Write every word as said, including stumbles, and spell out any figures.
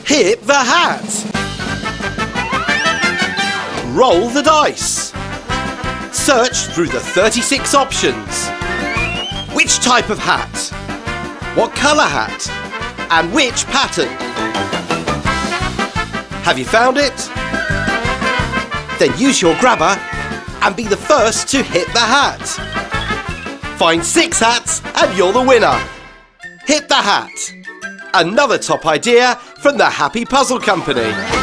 Hit the hat. Roll the dice. Search through the thirty-six options. Which type of hat? What colour hat? And which pattern? Have you found it? Then use your grabber and be the first to hit the hat. Find six hats and you're the winner. Hit the hat. Another top idea from the Happy Puzzle Company.